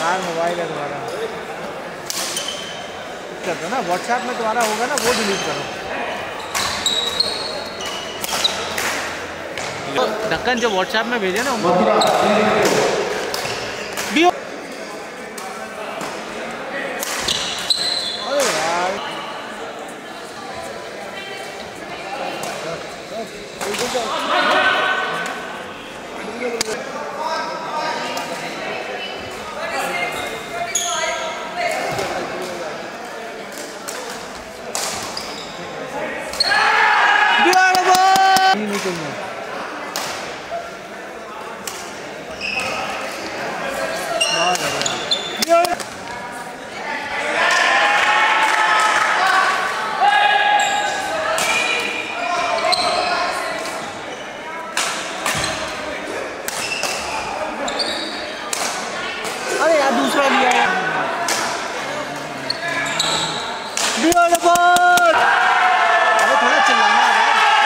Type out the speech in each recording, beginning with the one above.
यार मोबाइल है तुम्हारा, कर दो ना, व्हाट्सएप में तुम्हारा होगा ना, वो डिलीट करो। ढक्कन जो व्हाट्सएप में भेजे ना भी हो। अरे यार दूसरा लिया है। अरे थोड़ा चिल्लाना है।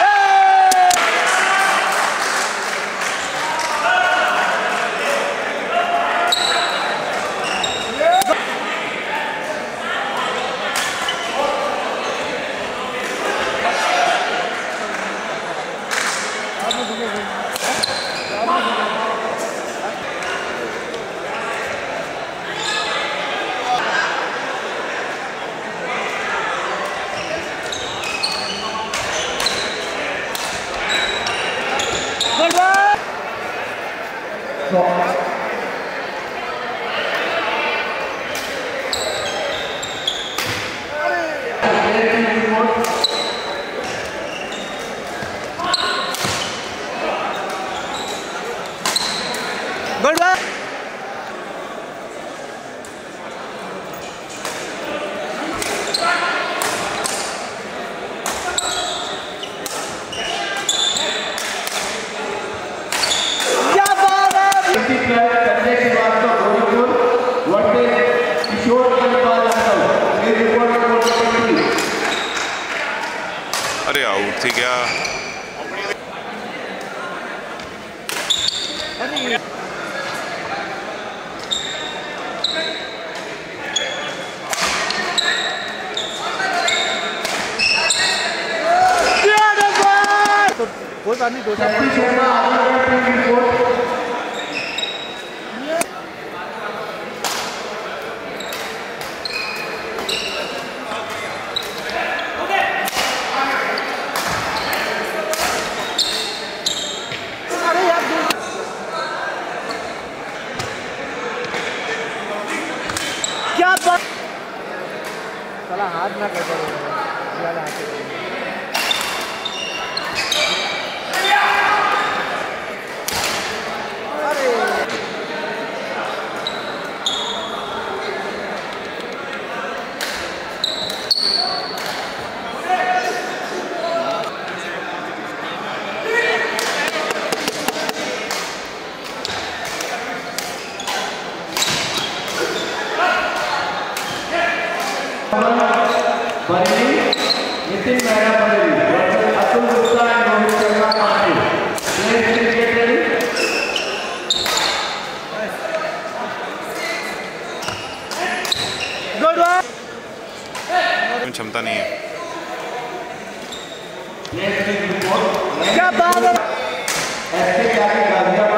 Good bye. अरे आउट थी क्या? कोई बात नहीं, दो चार क्या बात, साला हाथ ना कर ज़्यादा हाथ। क्षमता नहीं है। क्या बात है।